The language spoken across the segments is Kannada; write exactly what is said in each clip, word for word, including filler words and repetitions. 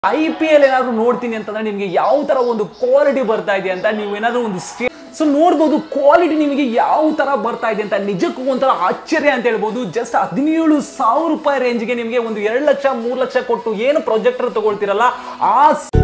ಐ ಪಿ ಎಲ್ ಏನಾದ್ರು ನೋಡ್ತೀನಿ ಅಂತಂದ್ರೆ ನಿಮಗೆ ಯಾವ ತರ ಒಂದು ಕ್ವಾಲಿಟಿ ಬರ್ತಾ ಇದೆ ಅಂತ ನೀವು ಏನಾದ್ರು ಒಂದು ಸ್ಟೇ ಸೊ ನೋಡ್ಬೋದು ಕ್ವಾಲಿಟಿ ನಿಮಗೆ ಯಾವ ತರ ಬರ್ತಾ ಇದೆ ಅಂತ ನಿಜಕ್ಕೂ ಒಂಥರ ಆಶ್ಚರ್ಯ ಅಂತ ಹೇಳ್ಬೋದು. ಜಸ್ಟ್ ಹದಿನೇಳು ಸಾವಿರ ರೂಪಾಯಿ ರೇಂಜ್ಗೆ ನಿಮಗೆ ಒಂದು ಎರಡು ಲಕ್ಷ ಮೂರು ಲಕ್ಷ ಕೊಟ್ಟು ಏನು ಪ್ರೊಜೆಕ್ಟರ್ ತಗೊಳ್ತಿರಲ್ಲ ಆ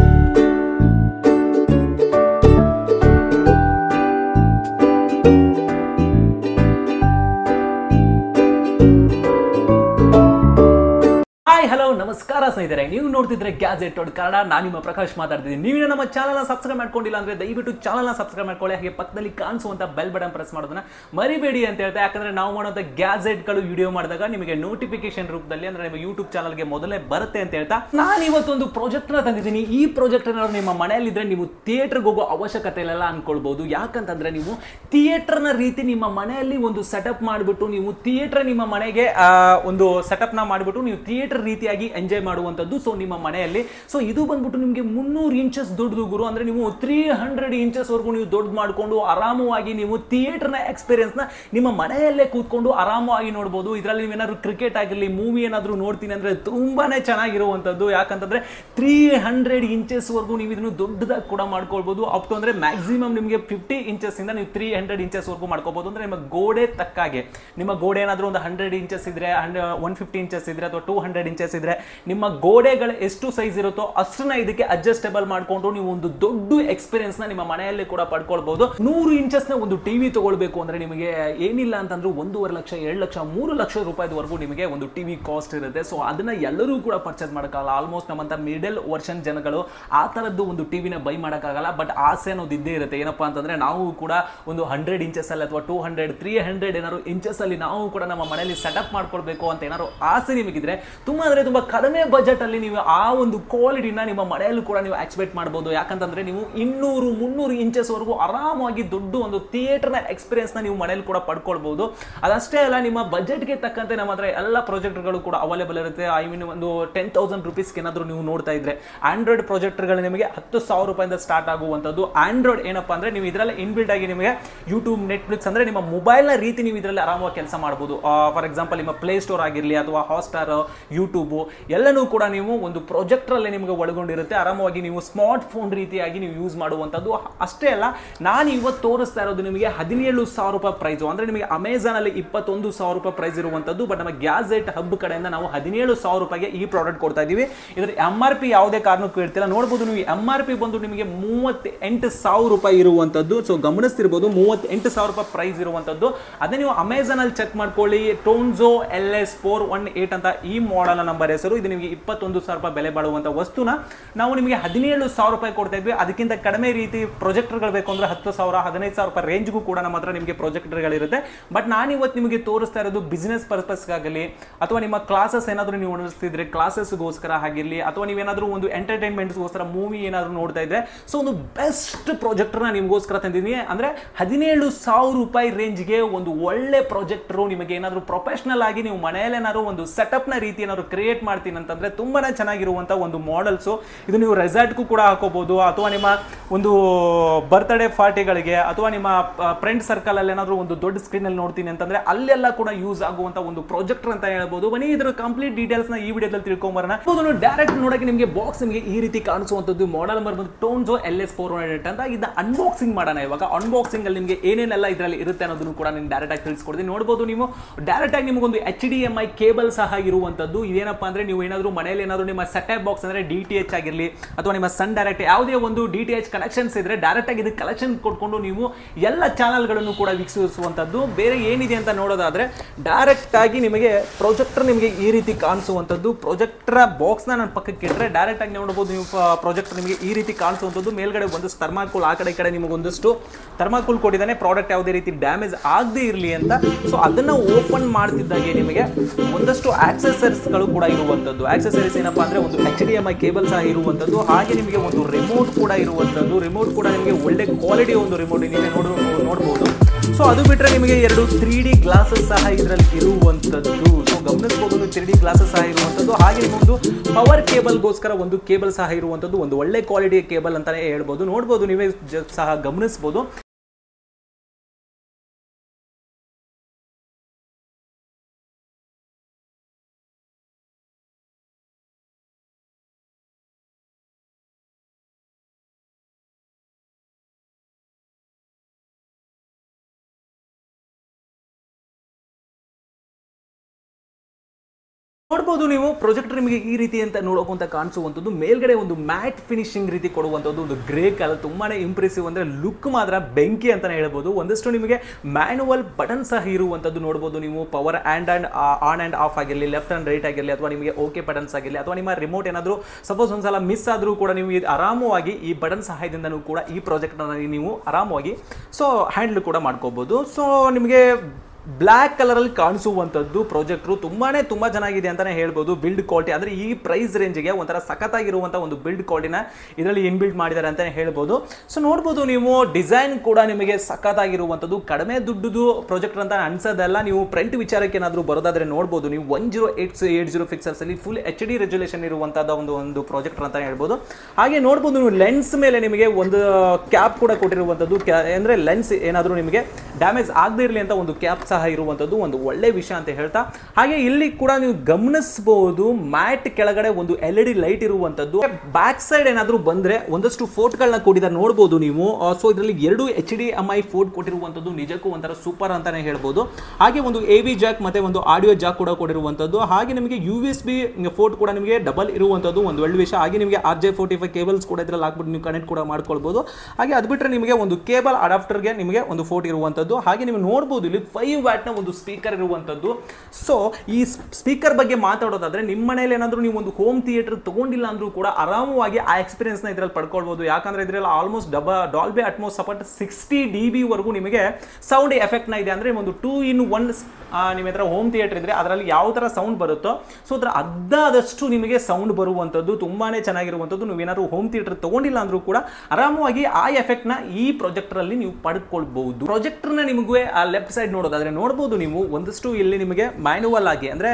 ಹಾಯ್ ಹಲೋ ನಮಸ್ಕಾರ ಸ್ನೇಹಿತರೆ, ನೀವು ನೋಡ್ತಿದ್ರೆ ಗ್ಯಾಜೆಟ್ ಡಾಟ್ ಕನ್ನಡ. ನಾನು ನಿಮ್ಮ ಪ್ರಕಾಶ್ ಮಾತಾಡ್ತಿದ್ದೀನಿ. ನೀವು ನಮ್ಮ ಚಾನಲ್ನ ಸಬ್ಸ್ಕ್ರೈಬ್ ಮಾಡ್ಕೊಂಡಿಲ್ಲ ಅಂದ್ರೆ ದಯವಿಟ್ಟು ಚಾನಲ್ನ ಸಬ್ಸ್ಕ್ರೈಬ್ ಮಾಡ್ಕೊಳ್ಳಿ. ಹಾಗೆ ಪಕ್ಕದಲ್ಲಿ ಕಾಣಿಸುವಂತ ಬೆಲ್ ಬಟನ್ ಪ್ರೆಸ್ ಮಾಡೋದನ್ನ ಮರಿಬೇಡಿ ಅಂತ ಹೇಳ್ತಾ, ಯಾಕಂದ್ರೆ ನಾವು ಮಾಡುವಂತ ಗ್ಯಾಜೆಟ್ಗಳು ವಿಡಿಯೋ ಮಾಡಿದಾಗ ನಿಮಗೆ ನೋಟಿಫಿಕೇಶನ್ ರೂಪದಲ್ಲಿ ಅಂದ್ರೆ ನಿಮ್ಮ ಯೂಟ್ಯೂಬ್ ಚಾನಲ್ಗೆ ಮೊದಲೇ ಬರುತ್ತೆ ಅಂತ ಹೇಳ್ತಾ, ನಾನು ಇವತ್ತೊಂದು ಪ್ರಾಜೆಕ್ಟ್ ನ ತಂದಿದ್ದೀನಿ. ಈ ಪ್ರಾಜೆಕ್ಟ್ ಏನಾದ್ರು ನಿಮ್ಮ ಮನೆಯಲ್ಲಿದ್ರೆ ನೀವು ಥಿಯೇಟರ್ಗೆ ಹೋಗೋ ಅವಶ್ಯಕತೆ ಇಲ್ಲ ಅನ್ಕೊಳ್ಬಹುದು. ಯಾಕಂತಂದ್ರೆ ನೀವು ಥಿಯೇಟರ್ ನ ರೀತಿ ನಿಮ್ಮ ಮನೆಯಲ್ಲಿ ಒಂದು ಸೆಟಪ್ ಮಾಡಿಬಿಟ್ಟು ನೀವು ಥಿಯೇಟರ್ ನಿಮ್ಮ ಮನೆಗೆ ಒಂದು ಸೆಟಪ್ ನ ಮಾಡಿಬಿಟ್ಟು ನೀವು ಥಿಯೇಟರ್ ರೀತಿಯಾಗಿ ಎಂಜಾಯ್ ಮಾಡುವಂತದ್ದು. ಸೊ ನಿಮ್ಮ ಮನೆಯಲ್ಲಿ ಸೊ ಇದು ಬಂದ್ಬಿಟ್ಟು ನಿಮಗೆ ಮುನ್ನೂರು ಇಂಚಸ್ ದೊಡ್ಡದು ಗುರು. ಅಂದ್ರೆ ನೀವು ತ್ರೀ ಹಂಡ್ರೆಡ್ ಇಂಚಸ್ ವರೆಗೂ ನೀವು ದೊಡ್ಡ ಮಾಡ್ಕೊಂಡು ಆರಾಮವಾಗಿ ನೀವು ಥಿಯೇಟರ್ ನ ಎಕ್ಸ್ಪೀರಿಯನ್ಸ್ ನ ನಿಮ್ಮ ಮನೆಯಲ್ಲೇ ಕೂತ್ಕೊಂಡು ಆರಾಮವಾಗಿ ನೋಡಬಹುದು. ಇದರಲ್ಲಿ ನೀವು ಏನಾದ್ರು ಕ್ರಿಕೆಟ್ ಆಗಿರಲಿ ಮೂವಿ ಏನಾದ್ರು ನೋಡ್ತೀನಿ ಅಂದ್ರೆ ತುಂಬಾನೇ ಚೆನ್ನಾಗಿರುವಂತದ್ದು. ಯಾಕಂತಂದ್ರೆ ತ್ರೀ ಹಂಡ್ರೆಡ್ ಇಂಚಸ್ ವರೆಗೂ ನೀವು ಇದನ್ನು ದೊಡ್ಡದಾಗಿ ಕೂಡ ಮಾಡ್ಕೊಳ್ಬಹುದು. ಅಪ್ ಟು ಅಂದ್ರೆ ಮ್ಯಾಕ್ಸಿಮಮ್ ನಿಮಗೆ ಫಿಫ್ಟಿ ಇಂಚಸ್ ಇಂದ ನೀವು ತ್ರೀ ಹಂಡ್ರೆಡ್ ಇಂಚಸ್ ವರೆಗೂ ಮಾಡ್ಕೋಬಹುದು. ಅಂದ್ರೆ ನಿಮ್ಮ ಗೋಡೆ ತಕ್ಕಾಗೆ ನಿಮ್ಮ ಗೋಡೆ ಏನಾದ್ರು ಒಂದು ಹಂಡ್ರೆಡ್ ಇಂಚಸ್ ಇದ್ರೆ ಒನ್ ಫಿಫ್ಟಿ ಇಂಚಸ್ ಇದ್ರೆ ಅಥವಾ ಟೂ ಹಂಡ್ರೆಡ್ ಇಂಚಸ್ ಇದ್ರೆ ನಿಮ್ಮ ಗೋಡೆಗಳು ಎಷ್ಟು ಸೈಜ್ ಇರುತ್ತೋ ಅಷ್ಟನ್ನ ಇದಕ್ಕೆ ಅಡ್ಜಸ್ಟೇಬಲ್ ಮಾಡ್ಕೊಂಡು ನೀವು ಒಂದು ದೊಡ್ಡ ಎಕ್ಸ್ಪೀರಿಯನ್ಸ್ ನ ನಿಮ್ಮ ಮನೆಯಲ್ಲಿ ಕೂಡ ಪಡ್ಕೊಳ್ಬಹುದು. ನೂರು ಇಂಚಸ್ ನ ಒಂದು ಟಿವಿ ತಗೊಳ್ಬೇಕು ಅಂದ್ರೆ ನಿಮಗೆ ಏನಿಲ್ಲ ಅಂತಂದ್ರೆ ಒಂದೂವರೆ ಲಕ್ಷ ಎರಡು ಲಕ್ಷ ಮೂರು ಲಕ್ಷ ರೂಪಾಯಿವರೆಗೂ ನಿಮಗೆ ಒಂದು ಟಿವಿ ಕಾಸ್ಟ್ ಇರುತ್ತೆ. ಸೊ ಅದನ್ನ ಎಲ್ಲರೂ ಕೂಡ ಪರ್ಚೇಸ್ ಮಾಡೋಕ್ಕಾಗಲ್ಲ. ಆಲ್ಮೋಸ್ಟ್ ನಮ್ಮಂತ ಮಿಡಲ್ ವರ್ಷನ್ ಜನಗಳು ಆ ತರದ್ದು ಒಂದು ಟಿವಿನ ಬೈ ಮಾಡೋಕ್ಕಾಗಲ್ಲ. ಬಟ್ ಆಸೆ ಅನ್ನೋದು ಇದ್ದೇ ಇರುತ್ತೆ. ಏನಪ್ಪಾ ಅಂತಂದ್ರೆ ನಾವು ಕೂಡ ಒಂದು ಹಂಡ್ರೆಡ್ ಇಂಚಸ್ ಅಲ್ಲಿ ಅಥವಾ ಟೂ ಹಂಡ್ರೆಡ್ ತ್ರೀ ಹಂಡ್ರೆಡ್ ಏನಾದ್ರು ಇಂಚಸ್ ಅಲ್ಲಿ ನಾವು ಕೂಡ ನಮ್ಮ ಮನೆಯಲ್ಲಿ ಸೆಟಪ್ ಮಾಡ್ಕೊಳ್ಬೇಕು ಅಂತ ಏನಾದ್ರು ಆಸೆ ನಿಮಗಿದ್ರೆ ತುಂಬಾ ಅಂದ್ರೆ ತುಂಬಾ ಕಡಿಮೆ ಬಜೆಟ್ ಅಲ್ಲಿ ನೀವು ಆ ಒಂದು ಕ್ವಾಲಿಟಿನ ನಿಮ್ಮ ಮನೆಯಲ್ಲೂ ಕೂಡ ನೀವು ಎಕ್ಸ್ಪೆಕ್ಟ್ ಮಾಡಬಹುದು. ಯಾಕಂತಂದ್ರೆ ನೀವು ಇನ್ನೂರು ಮುನ್ನೂರು ಇಂಚಸ್ ವರೆಗೂ ಆರಾಮಾಗಿ ದೊಡ್ಡ ಒಂದು ಥಿಯೇಟರ್ ನ ಎಕ್ಸ್ಪೀರಿಯನ್ಸ್ ನ ನೀವು ಮನೆಯಲ್ಲಿ ಕೂಡ ಪಡ್ಕೊಳ್ಬಹುದು. ಅದಷ್ಟೇ ಅಲ್ಲ, ನಿಮ್ಮ ಬಜೆಟ್ಗೆ ತಕ್ಕಂತೆ ನಮ್ಮ ಹತ್ರ ಎಲ್ಲ ಪ್ರಾಜೆಕ್ಟರ್ಗಳು ಕೂಡ ಅವೈಲೇಬಲ್ ಇರುತ್ತೆ. ಐ ಮೀನ್ ಒಂದು ಟೆನ್ ತೌಸಂಡ್ ರುಪೀಸ್ ಏನಾದ್ರು ನೀವು ನೋಡ್ತಾ ಇದ್ರೆ ಆಂಡ್ರಾಯ್ಡ್ ಪ್ರಾಜೆಕ್ಟರ್ಗಳು ನಿಮಗೆ ಹತ್ತು ಸಾವಿರ ರೂಪಾಯಿಂದ ಸ್ಟಾರ್ಟ್ ಆಗುವಂತದ್ದು. ಆಂಡ್ರಾಯ್ಡ್ ಏನಪ್ಪಾ ಅಂದ್ರೆ ನೀವು ಇದರಲ್ಲಿ ಇನ್ಬಿಲ್ಟ್ ಆಗಿ ನಿಮಗೆ ಯೂಟ್ಯೂಬ್ ನೆಟ್ಫ್ಲಿಕ್ಸ್ ಅಂದ್ರೆ ನಿಮ್ಮ ಮೊಬೈಲ್ ನ ರೀತಿ ನೀವು ಇದರಲ್ಲಿ ಆರಾಮವಾಗಿ ಕೆಲಸ ಮಾಡಬಹುದು. ಫಾರ್ ಎಕ್ಸಾಂಪಲ್ ನಿಮ್ಮ ಪ್ಲೇ ಸ್ಟೋರ್ ಆಗಿರಲಿ ಅಥವಾ ಹಾಟ್ಸ್ಟಾರ್, ಯೂಟ್ಯೂಬ್ ಎಲ್ಲನೂ ಕೂಡ ನೀವು ಒಂದು ಪ್ರೊಜೆಕ್ಟರ್ ಅಲ್ಲಿ ನಿಮಗೆ ಒಳಗೊಂಡಿರುತ್ತೆ. ಆರಾಮವಾಗಿ ನೀವು ಸ್ಮಾರ್ಟ್ ಫೋನ್ ರೀತಿಯಾಗಿ ನೀವು ಯೂಸ್ ಮಾಡುವಂತದ್ದು. ಅಷ್ಟೇ ಅಲ್ಲ, ನಾನು ಇವತ್ತು ತೋರಿಸ್ತಾ ಇರೋದು ನಿಮಗೆ ಹದಿನೇಳು ಸಾವಿರ ರೂಪಾಯಿ ಪ್ರೈಸ್. ಅಂದ್ರೆ ನಿಮಗೆ ಅಮೆಝಾನ್ ಅಲ್ಲಿ ಇಪ್ಪತ್ತೊಂದು ಸಾವಿರ ರೂಪಾಯಿ ಪ್ರೈಸ್ ಇರುವಂತದ್ದು. ಬಟ್ ನಮ್ಮ ಗ್ಯಾಜೆಟ್ ಹಬ್ ಕಡೆಯಿಂದ ನಾವು ಹದಿನೇಳು ಸಾವಿರ ರೂಪಾಯಿಗೆ ಈ ಪ್ರಾಡಕ್ಟ್ ಕೊಡ್ತಾ ಇದೀವಿ. ಇದರ ಎಂ ಆರ್ ಪಿ ಯಾವುದೇ ಕಾರಣಕ್ಕೂ ಇರ್ತಿಲ್ಲ. ನೋಡಬಹುದು ನೀವು ಎಂ ಆರ್ ಪಿ ಬಂದು ನಿಮಗೆ ಮೂವತ್ತೆಂಟು ಸಾವಿರ ರೂಪಾಯಿ ಇರುವಂತದ್ದು. ಸೊ ಗಮನಿಸ್ತಿರ್ಬೋದು ಮೂವತ್ತೆಂಟು ಸಾವಿರ ರೂಪಾಯಿ ಪ್ರೈಸ್ ಇರುವಂತದ್ದು. ಅದೇ ನೀವು ಅಮೆಝಾನ್ ಅಲ್ಲಿ ಚೆಕ್ ಮಾಡ್ಕೊಳ್ಳಿ. ಟೋನ್ಜೋ L S four one eight ಅಂತ ಈ ಮಾಡೆಲ್ ನಂಬರ್ ಹೆಸರು. ಇದು ನಿಮಗೆ ಇಪ್ಪತ್ತೊಂದು ಸಾವಿರ ರೂಪಾಯಿ ಬೆಲೆ ಬಾಳುವಂತ ವಸ್ತುನ ನಾವು ನಿಮಗೆ ಹದಿನೇಳು ಸಾವಿರ ರೂಪಾಯಿ ಕೊಡ್ತಾ ಇದ್ವಿ. ಅದಕ್ಕಿಂತ ಕಡಿಮೆ ರೀತಿ ಪ್ರೊಜೆಕ್ಟರ್ಗಳು ಬೇಕು ಅಂದ್ರೆ ಹತ್ತು ಸಾವಿರ ಹದಿನೈದು ಸಾವಿರ ರೂಪಾಯಿ ರೇಂಜ್ಗೂ ಕೂಡ ನಮ್ಮ ಹತ್ರ ನಿಮಗೆ ಪ್ರೊಜೆಕ್ಟರ್ಗಳಿರುತ್ತೆ. ಬಟ್ ನಾನು ಇವತ್ತು ನಿಮಗೆ ತೋರಿಸ್ತಾ ಇರೋದು ಬಿಸ್ನೆಸ್ ಪರ್ಪಸ್ಗಾಗಲಿ ಅಥವಾ ನಿಮ್ಮ ಕ್ಲಾಸಸ್ ಏನಾದರೂ ನೀವು ನಡೆಸ್ತಿದ್ರೆ ಕ್ಲಾಸಸ್ಗೋಸ್ಕರ ಆಗಿರಲಿ ಅಥವಾ ನೀವೇನಾದರೂ ಒಂದು ಎಂಟರ್ಟೈನ್ಮೆಂಟ್ಗೋಸ್ಕರ ಮೂವಿ ಏನಾದರೂ ನೋಡ್ತಾ ಇದ್ರೆ ಸೊ ಒಂದು ಬೆಸ್ಟ್ ಪ್ರೊಜೆಕ್ಟರ್ನ ನಿಮಗೋಸ್ಕರ ತಂದಿದ್ದೀನಿ. ಅಂದ್ರೆ ಹದಿನೇಳು ಸಾವಿರ ರೂಪಾಯಿ ರೇಂಜ್ಗೆ ಒಂದು ಒಳ್ಳೆ ಪ್ರೊಜೆಕ್ಟರ್ ನಿಮಗೆ ಏನಾದರೂ ಪ್ರೊಫೆಷನಲ್ ಆಗಿ ನೀವು ಮನೆಯಲ್ಲಿ ಏನಾದ್ರು ಒಂದು ಸೆಟಪ್ ನ ರೀತಿ ಏನಾದ್ರು ಕ್ರಿಯೇಟ್ ಮಾಡ್ತೀನಿ ಅಂತಂದ್ರೆ ತುಂಬಾನೇ ಚೆನ್ನಾಗಿರುವಂತ ಒಂದು ಮಾಡೆಲ್ಸ್. ಇದು ನೀವು ರೆಸಾರ್ಟ್ಗೂ ಕೂಡ ಹಾಕೋಬಹುದು ಅಥವಾ ನಿಮ್ಮ ಒಂದು ಬರ್ತ್ಡೇ ಪಾರ್ಟಿಗಳಿಗೆ ಅಥವಾ ನಿಮ್ಮ ಫ್ರೆಂಡ್ ಸರ್ಕಲ್ ಅಲ್ಲಿ ಏನಾದ್ರು ಒಂದು ದೊಡ್ಡ ಸ್ಕ್ರೀನ್ ಅಲ್ಲಿ ನೋಡ್ತೀನಿ ಅಂತಂದ್ರೆ ಅಲ್ಲೆಲ್ಲ ಕೂಡ ಯೂಸ್ ಆಗುವಂತ ಒಂದು ಪ್ರೊಜೆಕ್ಟರ್ ಅಂತ ಹೇಳ್ಬೋದು. ಬನ್ನಿ ಇದರ ಕಂಪ್ಲೀಟ್ ಡೀಟೇಲ್ಸ್ ನ ಈ ವಿಡಿಯೋದಲ್ಲಿ ತಿಳ್ಕೊಂಬರೋಣ. ಡೈರೆಕ್ಟ್ ನೋಡಕ್ಕೆ ನಿಮಗೆ ಬಾಕ್ಸ್ ನಿಮಗೆ ಈ ರೀತಿ ಕಾಣಿಸುವಂತದ್ದು. ಮಾಡೆಲ್ ನಂಬರ್ ಬಂದು ಟೋನ್ಜೋ L S four one eight ಅಂತ. ಇದನ್ನ ಅನ್ಬಾಕ್ಸಿಂಗ್ ಮಾಡೋಣ ಇವಾಗ. ಅನ್ಬಾಕ್ಸಿಂಗ್ ಅಲ್ಲಿ ನಿಮಗೆ ಏನೇನೆಲ್ಲ ಇದರಲ್ಲಿ ಇರುತ್ತೆ ಅನ್ನೋದನ್ನು ಕೂಡ ನಾನು ಡೈರೆಕ್ಟ್ ಆಗಿ ತಿಳಿಸ್ಕೊಡ್ತೀನಿ. ನೋಡಬಹುದು ನೀವು ಡೈರೆಕ್ಟ್ ಆಗಿ ನಿಮಗೊಂದು H D M I cable ಸಹ ಇರುವಂತದ್ದು. ಇದೇನಪ್ಪ ಅಂದ್ರೆ ನೀವು ಏನಾದ್ರು ಮನೆಯಲ್ಲಿ ಏನಾದ್ರು ನಿಮ್ಮ ಸೆಟಪ್ ಬಾಕ್ಸ್ ಅಂದ್ರೆ ಡಿ ಟಿ ಎಚ್ ಆಗಿರಲಿ ಅಥವಾ ನಿಮ್ಮ ಸನ್ ಡೈರೆಕ್ಟ್ ಯಾವುದೇ ಒಂದು ಡಿ ಟಿ ಎಚ್ ಕನೆಕ್ಷನ್ಸ್ ಇದ್ರೆ ಡೈರೆಕ್ಟ್ ಆಗಿ ಇದಕ್ಕೆ ಕಲೆಕ್ಷನ್ ಕೊಟ್ಕೊಂಡು ನೀವು ಎಲ್ಲ ಚಾನಲ್ಗಳನ್ನು ಕೂಡ ವೀಕ್ಷಿಸುವಂತದ್ದು. ಬೇರೆ ಏನಿದೆ ಅಂತ ನೋಡೋದಾದ್ರೆ ಡೈರೆಕ್ಟ್ ಆಗಿ ನಿಮಗೆ ಪ್ರೊಜೆಕ್ಟರ್ ನಿಮಗೆ ಈ ರೀತಿ ಕಾಣಿಸುವಂತದ್ದು. ಪ್ರೊಜೆಕ್ಟರ್ ಬಾಕ್ಸ್ ನ ನಾನು ಪಕ್ಕಕ್ಕೆ ಇಟ್ಟರೆ ಡೈರೆಕ್ಟ್ ಆಗಿ ನೋಡಬಹುದು ನೀವು ಪ್ರೊಜೆಕ್ಟರ್ ನಿಮಗೆ ಈ ರೀತಿ ಕಾಣಿಸುವಂತದ್ದು. ಮೇಲ್ಗಡೆ ಒಂದಷ್ಟು ಥರ್ಮಾಕೋಲ್, ಆ ಕಡೆ ಈ ಕಡೆ ನಿಮಗೆ ಒಂದಷ್ಟು ಥರ್ಮಾಕೋಲ್ ಕೊಟ್ಟಿದ್ದಾನೆ. ಪ್ರಾಡಕ್ಟ್ ಯಾವುದೇ ರೀತಿ ಡ್ಯಾಮೇಜ್ ಆಗದೆ ಇರಲಿ ಅಂತ. ಸೊ ಅದನ್ನ ಓಪನ್ ಮಾಡ್ತಿದ್ದಾಗೆ ನಿಮಗೆ ಒಂದಷ್ಟು ಆಕ್ಸೆಸರೀಸ್ ಗಳು ಕೂಡ ಇರುವಂತದ್ದು. ಆಕ್ಸೆಸರೀಸ್ ಏನಪ್ಪಾ ಅಂದ್ರೆ ಒಂದು H D M I cable ಸಹ ಇರುವಂತದ್ದು. ಹಾಗೆ ನಿಮಗೆ ಒಂದು ರಿಮೋಟ್ ಕೂಡ ಇರುವಂತದ್ದು. ರಿಮೋಟ್ ಕೂಡ ನಿಮಗೆ ಒಳ್ಳೆ ಕ್ವಾಲಿಟಿ ಒಂದು ರಿಮೋಟ್ ನೀವೇ ನೋಡ ನೋಡಬಹುದು. ಸೊ ಅದು ಬಿಟ್ಟರೆ ನಿಮಗೆ ಎರಡು ತ್ರೀ ಡಿ ಗ್ಲಾಸಸ್ ಸಹ ಇದರಲ್ಲಿ ಇರುವಂತದ್ದು. ಸೊ ಗಮನಿಸಬಹುದು ತ್ರೀ ಡಿ ಗ್ಲಾಸಸ್ ಸಹ ಇರುವಂತದ್ದು. ಹಾಗೆ ನಿಮ್ಮೊಂದು ಪವರ್ ಕೇಬಲ್ಗೋಸ್ಕರ ಒಂದು ಕೇಬಲ್ ಸಹ ಇರುವಂತದ್ದು. ಒಂದು ಒಳ್ಳೆ ಕ್ವಾಲಿಟಿಯ ಕೇಬಲ್ ಅಂತಾನೆ ಹೇಳ್ಬೋದು. ನೋಡಬಹುದು ನೀವೇ ಸಹ ಗಮನಿಸಬಹುದು. ನೋಡಬಹುದು ನೀವು ಪ್ರೊಜೆಕ್ಟರ್ ನಿಮಗೆ ಈ ರೀತಿ ಅಂತ ನೋಡೋಕಂತ ಕಾಣಿಸುವಂಥದ್ದು ಮೇಲ್ಗಡೆ ಒಂದು ಮ್ಯಾಟ್ ಫಿನಿಶಿಂಗ್ ರೀತಿ ಕೊಡುವಂಥದ್ದು ಒಂದು ಗ್ರೇ ಕಲರ್ ತುಂಬಾನೇ ಇಂಪ್ರೆಸಿವ್ ಅಂದ್ರೆ ಲುಕ್ ಮಾತ್ರ ಬೆಂಕಿ ಅಂತಾನೆ ಹೇಳ್ಬೋದು. ಒಂದಷ್ಟು ನಿಮಗೆ ಮ್ಯಾನುವಲ್ ಬಟನ್ ಸಹ ಇರುವಂಥದ್ದು ನೋಡಬಹುದು ನೀವು. Power and and on and off ಆಗಿರಲಿ, ಲೆಫ್ಟ್ ಆ್ಯಂಡ್ ರೈಟ್ ಆಗಿರಲಿ, ಅಥವಾ ನಿಮಗೆ ಓಕೆ ಬಟನ್ಸ್ ಆಗಿರಲಿ, ಅಥವಾ ನಿಮ್ಮ ರಿಮೋಟ್ ಏನಾದರೂ ಸಪೋಸ್ ಒಂದ್ಸಲ ಮಿಸ್ ಆದರೂ ಕೂಡ ನೀವು ಆರಾಮವಾಗಿ ಈ ಬಟನ್ ಸಹಾಯದಿಂದನೂ ಕೂಡ ಈ ಪ್ರಾಜೆಕ್ಟ್ನ ನೀವು ಆರಾಮವಾಗಿ ಸೊ ಹ್ಯಾಂಡಲ್ ಕೂಡ ಮಾಡ್ಕೋಬಹುದು. ಸೊ ನಿಮಗೆ ಬ್ಲ್ಯಾಕ್ ಕಲರ್ ಅಲ್ಲಿ ಕಾಣಿಸುವಂಥದ್ದು ಪ್ರಾಜೆಕ್ಟ್ರು ತುಂಬಾನೇ ತುಂಬಾ ಚೆನ್ನಾಗಿದೆ ಅಂತಾನೆ ಹೇಳ್ಬೋದು. ಬಿಲ್ಡ್ ಕ್ವಾಲಿಟಿ ಅಂದ್ರೆ ಈ ಪ್ರೈಸ್ ರೇಂಜ್ಗೆ ಒಂಥರ ಸಖತ್ತಾಗಿರುವಂಥ ಒಂದು ಬಿಲ್ಡ್ ಕ್ವಾಲಿಟಿನ ಇದರಲ್ಲಿ ಇನ್ಬಿಲ್ಡ್ ಮಾಡಿದ್ದಾರೆ ಅಂತಾನೆ ಹೇಳ್ಬೋದು. ಸೊ ನೋಡ್ಬೋದು ನೀವು ಡಿಸೈನ್ ಕೂಡ ನಿಮಗೆ ಸಖತ್ತಾಗಿರುವಂಥದ್ದು. ಕಡಿಮೆ ದುಡ್ಡುದು ಪ್ರಾಜೆಕ್ಟರ್ ಅಂತ ಅನ್ಸೋದಲ್ಲ. ನೀವು ಫ್ರಂಟ್ ವಿಚಾರಕ್ಕೆ ಏನಾದರೂ ಬರೋದಾದ್ರೆ ನೋಡ್ಬೋದು ನೀವು one zero eight eight zero pixels ಅಲ್ಲಿ ಫುಲ್ ಎಚ್ ಡಿ ರೆಜುಲೇಷನ್ ಇರುವಂತಹ ಒಂದು ಒಂದು ಪ್ರಾಜೆಕ್ಟರ್ ಅಂತ ಹೇಳ್ಬೋದು. ಹಾಗೆ ನೋಡ್ಬೋದು ನೀವು ಲೆನ್ಸ್ ಮೇಲೆ ನಿಮಗೆ ಒಂದು ಕ್ಯಾಪ್ ಕೂಡ ಕೊಟ್ಟಿರುವಂಥದ್ದು. ಅಂದ್ರೆ ಲೆನ್ಸ್ ಏನಾದರೂ ನಿಮಗೆ ಡ್ಯಾಮೇಜ್ ಆಗದೇ ಇರಲಿ ಅಂತ ಒಂದು ಕ್ಯಾಪ್ ಸಹ ಇರುವಂಥದ್ದು ಒಂದು ಒಳ್ಳೆ ವಿಷಯ ಅಂತ ಹೇಳ್ತಾ, ಹಾಗೆ ಇಲ್ಲಿ ಕೂಡ ನೀವು ಗಮನಿಸಬಹುದು ಮ್ಯಾಟ್ ಕೆಳಗಡೆ ಒಂದು ಎಲ್ ಇ ಡಿ ಲೈಟ್ ಇರುವಂಥದ್ದು. ಬ್ಯಾಕ್ ಸೈಡ್ ಏನಾದರೂ ಬಂದ್ರೆ ಒಂದಷ್ಟು ಫೋರ್ಟ್ಗಳನ್ನ ಕೊಟ್ಟಿದ್ದಾರೆ ನೋಡಬಹುದು ನೀವು. ಸೊ ಇದರಲ್ಲಿ ಎರಡು H D M I port ಕೊಟ್ಟಿರುವಂಥದ್ದು ನಿಜಕ್ಕೂ ಒಂಥರ ಸೂಪರ್ ಅಂತಾನೆ ಹೇಳ್ಬೋದು. ಹಾಗೆ ಒಂದು ಎ ವಿ ಜಾಕ್ ಮತ್ತೆ ಒಂದು ಆಡಿಯೋ ಜಾಕ್ ಕೂಡ ಕೊಟ್ಟಿರುವಂಥದ್ದು. ಹಾಗೆ ನಿಮಗೆ ಯು ಎಸ್ ಬಿ ಫೋರ್ಟ್ ಕೂಡ ನಿಮಗೆ ಡಬಲ್ ಇರುವಂಥದ್ದು ಒಂದು ಒಳ್ಳೆ ವಿಷಯ. ಹಾಗೆ ನಿಮಗೆ R J forty five cables ಕೂಡ ಇದ್ರಲ್ಲಿ ಹಾಕ್ಬಿಟ್ಟು ನೀವು ಕನೆಕ್ಟ್ ಕೂಡ ಮಾಡ್ಕೊಳ್ಬಹುದು. ಹಾಗೆ ಅದು ಬಿಟ್ಟರೆ ನಿಮಗೆ ಒಂದು ಕೇಬಲ್ ಅಡಾಪ್ಟರ್ಗೆ ನಿಮಗೆ ಒಂದು ಫೋರ್ಟ್ ಇರುವಂಥದ್ದು. ಹಾಗೆ ನೀವು ನೋಡಬಹುದು ಇಲ್ಲಿ ಫೈವ್ ವ್ಯಾಟ್ ನ ಒಂದು ಸ್ಪೀಕರ್ ಇರುವಂಥದ್ದು. ಸೊ ಈ ಸ್ಪೀಕರ್ ಬಗ್ಗೆ ಮಾತಾಡೋದಾದ್ರೆ ನಿಮ್ಮ ಮನೆಯಲ್ಲಿ ಏನಾದರೂ ನೀವು ಒಂದು ಹೋಮ್ ಥಿಯೇಟರ್ ತಗೊಂಡಿಲ್ಲ ಅಂದ್ರೂ ಕೂಡ ಆರಾಮವಾಗಿ ಆ ಎಕ್ಸ್ಪೀರಿಯನ್ಸ್ ನ ಇದರಲ್ಲಿ ಪಡ್ಕೊಳ್ಬಹುದು. ಯಾಕಂದ್ರೆ ಇದರಲ್ಲಿ ಆಲ್ಮೋಸ್ಟ್ ಡಬ Dolby Atmos support sixty D B ವರೆಗೂ ನಿಮಗೆ ಸೌಂಡ್ ಎಫೆಕ್ಟ್ ನ ಇದೆ. ಅಂದ್ರೆ ಒಂದು ಟೂ ಇನ್ ಒನ್ ನಿಮ್ಮ ಹತ್ರ ಹೋಮ್ ಥಿಯೇಟರ್ ಇದ್ರೆ ಅದರಲ್ಲಿ ಯಾವ ತರ ಸೌಂಡ್ ಬರುತ್ತೋ ಸೊ ಅದರ ಅರ್ಧ ಆದಷ್ಟು ನಿಮಗೆ ಸೌಂಡ್ ಬರುವಂಥದ್ದು ತುಂಬಾನೇ ಚೆನ್ನಾಗಿರುವಂಥದ್ದು. ನೀವು ಏನಾದ್ರು ಹೋಮ್ ಥಿಯೇಟರ್ ತಗೊಂಡಿಲ್ಲ ಅಂದ್ರೂ ಕೂಡ ಆರಾಮವಾಗಿ ಆ ಎಫೆಕ್ಟ್ ನ ಈ ಪ್ರಾಜೆಕ್ಟರ್ ಅಲ್ಲಿ ನೀವು ಪಡೆದುಕೊಳ್ಬಹುದು. ಪ್ರಾಜೆಕ್ಟರ್ ನ ನಿಮಗೆ ಆ ಲೆಫ್ಟ್ ಸೈಡ್ ನೋಡೋದಾದ್ರೆ ನೋಡಬಹುದು ನೀವು ಒಂದಷ್ಟು ಇಲ್ಲಿ ನಿಮಗೆ ಮ್ಯಾನುವಲ್ ಆಗಿ ಅಂದ್ರೆ